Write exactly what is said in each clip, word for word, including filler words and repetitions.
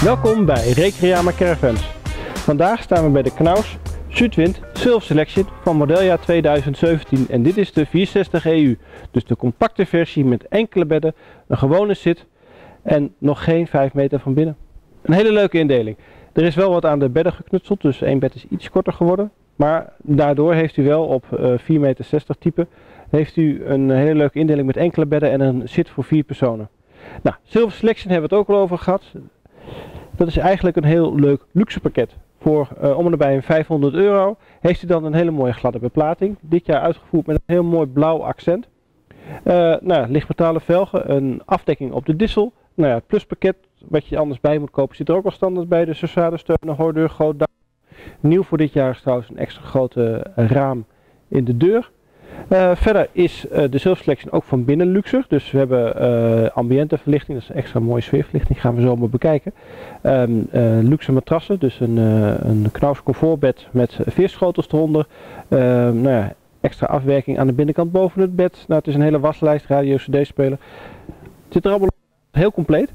Welkom bij Recreama Caravans. Vandaag staan we bij de Knaus Zuidwind Silver Selection van modeljaar tweeduizend zeventien en dit is de vierenzestig E U. Dus de compacte versie met enkele bedden, een gewone zit en nog geen vijf meter van binnen. Een hele leuke indeling. Er is wel wat aan de bedden geknutseld, dus één bed is iets korter geworden. Maar daardoor heeft u wel op uh, vier meter zestig type heeft u een hele leuke indeling met enkele bedden en een zit voor vier personen. Nou, Silver Selection hebben we het ook al over gehad. Dat is eigenlijk een heel leuk luxe pakket. Voor uh, om en nabij een vijfhonderd euro heeft u dan een hele mooie gladde beplating. Dit jaar uitgevoerd met een heel mooi blauw accent. Uh, nou, lichtmetalen velgen, een afdekking op de dissel. Nou ja, het pluspakket wat je anders bij moet kopen zit er ook al standaard bij. De Sussade-steun, een hoordeur, groot dak. Nieuw voor dit jaar is trouwens een extra grote raam in de deur. Uh, verder is uh, de Silver Selection ook van binnen luxer. Dus we hebben uh, ambiente verlichting, dat is een extra mooie sfeerverlichting, gaan we zo maar bekijken. Um, uh, luxe matrassen, dus een, uh, een Knaus comfortbed met veerschotels eronder. Uh, nou ja, extra afwerking aan de binnenkant boven het bed. Nou, het is een hele waslijst, radio, cd-speler. Het zit er allemaal heel compleet.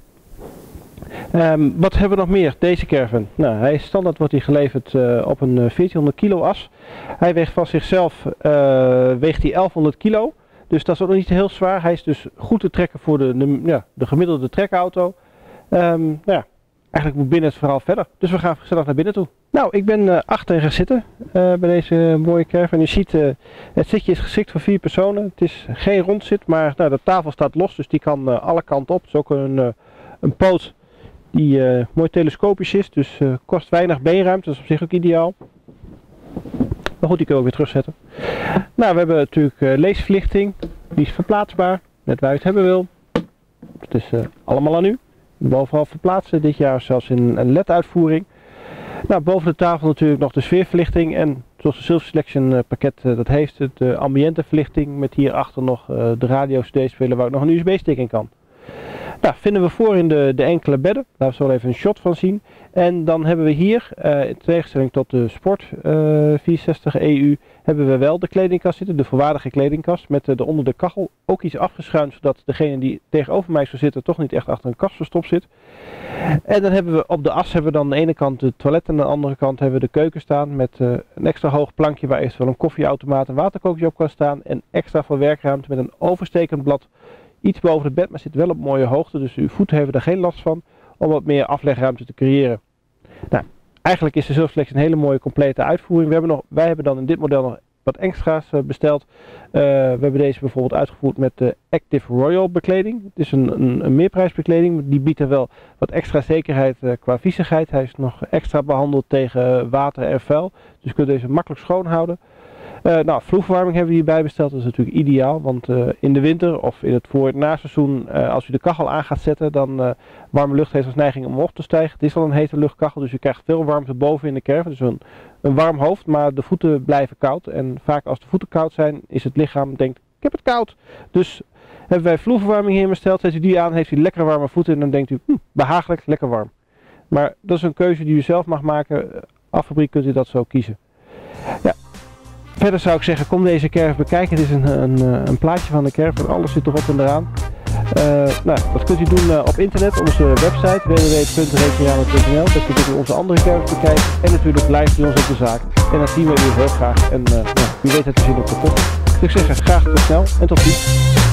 Um, wat hebben we nog meer? Deze caravan. Nou, hij is standaard wordt hij geleverd uh, op een uh, veertienhonderd kilo as. Hij weegt van zichzelf uh, weegt hij elfhonderd kilo. Dus dat is ook nog niet heel zwaar. Hij is dus goed te trekken voor de, de, ja, de gemiddelde trekauto. Um, nou ja, eigenlijk moet binnen het verhaal verder. Dus we gaan gezellig naar binnen toe. Nou, ik ben uh, achter gaan zitten uh, bij deze mooie caravan. Je ziet, uh, het zitje is geschikt voor vier personen. Het is geen rondzit, maar nou, de tafel staat los, dus die kan uh, alle kanten op. Het is ook een, uh, een poot die uh, mooi telescopisch is, dus uh, kost weinig beenruimte, dat is op zich ook ideaal. Maar goed, die kunnen we ook weer terugzetten. Nou, we hebben natuurlijk uh, leesverlichting, die is verplaatsbaar, net waar je het hebben wil. Het is uh, allemaal aan u. Bovenal verplaatsen, dit jaar zelfs in een L E D-uitvoering. Nou, boven de tafel natuurlijk nog de sfeerverlichting en zoals de Silver Selection uh, pakket uh, dat heeft, de uh, ambiente verlichting met hierachter nog uh, de radio cd-speler waar ook nog een U S B-stick in kan. Nou, vinden we voor in de, de enkele bedden. Laten we zo even een shot van zien. En dan hebben we hier, uh, in tegenstelling tot de Sport uh, vierenzestig E U, hebben we wel de kledingkast zitten. De volwaardige kledingkast met uh, de onder de kachel ook iets afgeschuind, zodat degene die tegenover mij zou zitten toch niet echt achter een kast verstopt zit. En dan hebben we op de as hebben we dan aan de ene kant de toilet en aan de andere kant hebben we de keuken staan met uh, een extra hoog plankje waar eventueel een koffieautomaat en waterkookje op kan staan. En extra voor werkruimte met een overstekend blad. Iets boven het bed, maar zit wel op mooie hoogte, dus uw voeten hebben er geen last van om wat meer aflegruimte te creëren. Nou, eigenlijk is de Silver Selection een hele mooie complete uitvoering. We hebben nog, wij hebben dan in dit model nog wat extra's uh, besteld. Uh, we hebben deze bijvoorbeeld uitgevoerd met de Active Royal bekleding. Het is een, een, een meerprijsbekleding, die biedt er wel wat extra zekerheid uh, qua viezigheid. Hij is nog extra behandeld tegen water en vuil, dus je kunt deze makkelijk schoon houden. Uh, nou, vloerverwarming hebben we hierbij besteld. Dat is natuurlijk ideaal, want uh, in de winter of in het voor- het naseizoen, uh, als u de kachel aan gaat zetten, dan uh, warme lucht heeft als neiging om omhoog te stijgen. Het is al een hete luchtkachel, dus u krijgt veel warmte boven in de caravan. Dus een, een warm hoofd, maar de voeten blijven koud. En vaak als de voeten koud zijn, is het lichaam denkt, ik heb het koud. Dus hebben wij vloerverwarming hier besteld. Zet u die aan, heeft u lekkere warme voeten en dan denkt u, hm, behagelijk, lekker warm. Maar dat is een keuze die u zelf mag maken. Af fabriek kunt u dat zo kiezen. Ja. Verder zou ik zeggen, kom deze caravan bekijken. Het is een, een, een plaatje van de caravan, alles zit erop en eraan. Uh, nou, dat kunt u doen uh, op internet, onze website w w w punt recreama punt n l. Daar kunt u onze andere caravans bekijken en natuurlijk live bij ons op de zaak. En dat zien we u heel graag en uh, nou, wie weet het te zien op de pot. Dus ik zeg graag tot snel en tot ziens.